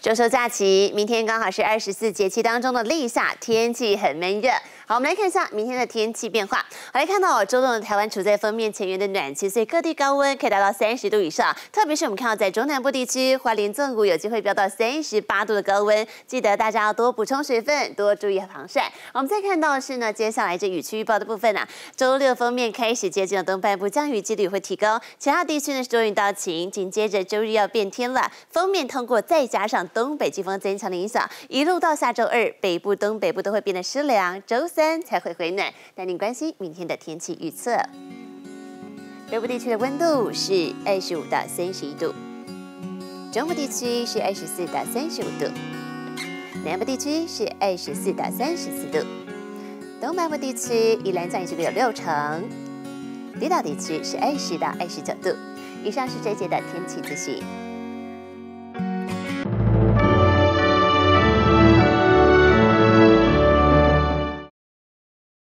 周休假期，明天刚好是24节气当中的立夏，天气很闷热。好，我们来看一下明天的天气变化。好，来看到周末的台湾处在锋面前缘的暖气，所以各地高温可以达到30度以上。特别是我们看到在中南部地区，花莲纵谷有机会飙到38度的高温，记得大家要多补充水分，多注意防晒。我们再看到的是呢，接下来这雨区预报的部分啊，周六锋面开始接近了东半部，降雨几率会提高，其他地区呢是多云到晴。紧接着周日要变天了，锋面通过，再加上东北季风增强的影响，一路到下周二，北部、东北部都会变得湿凉，周三才会回暖。带您关心明天的天气预测。北部地区的温度是25到31度，中部地区是24到35度，南部地区是24到34度，东半部地区宜兰降雨几率有60%，离岛地区是20到29度。以上是这一节的天气资讯。